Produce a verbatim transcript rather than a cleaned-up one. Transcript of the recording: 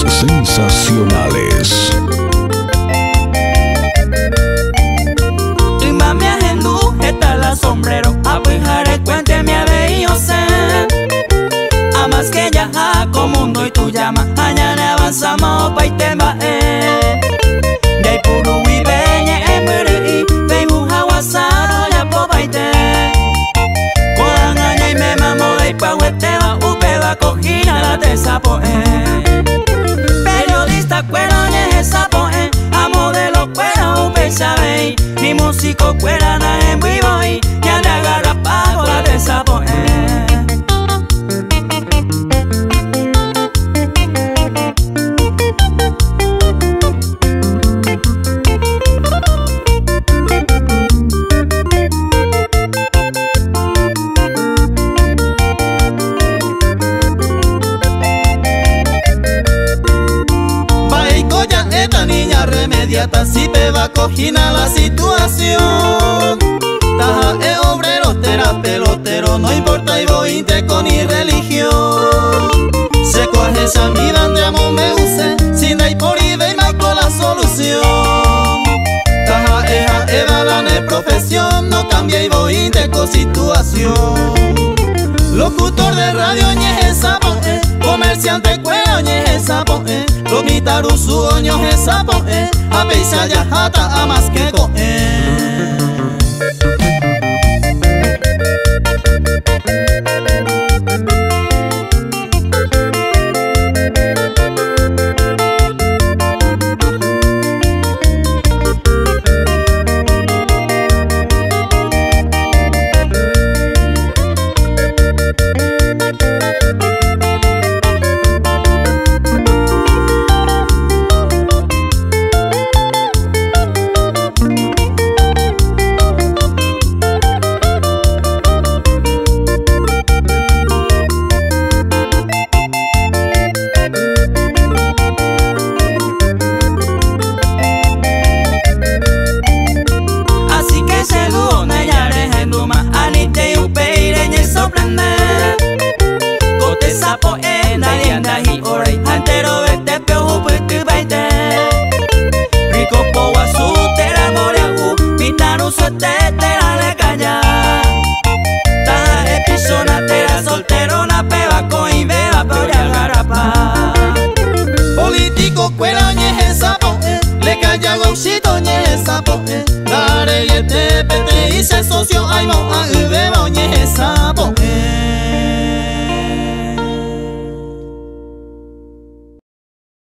Sensacionales. Y mami ajendu, está la sombrero, apuijare cuente mi abeillo se. Amas que ya como mundo y tu llama, mañana avanzamos pa' y te eh. De ahí puro y beñe en mure y Facebook hawasado ya po pa' y te. Codan aña y me mamo de ahí pa' hueteba, upeba cojina la Tesapo'Ê. Periodista cuera ñe Tesapo'Ê, a modelo cuera upe sabe. Ni músico cuera na en vivo y ya le agarra pago la Tesapo'Ê. Esta niña remediata si te va a cojina la situación. Taja es obrero, tera pelotero, no importa y voy con ni religión. Se coge esa vida donde amo me use, sin hay por y ve y marco la solución. Taja eja eva la ne profesión, no cambia y voy con situación. Locutor de radio ñe Tesapo'Ê, comerciante cuero ñe Tesapo'Ê, lomitaru su oño Tesapo'Ê, a peisa ya jata a más que coe.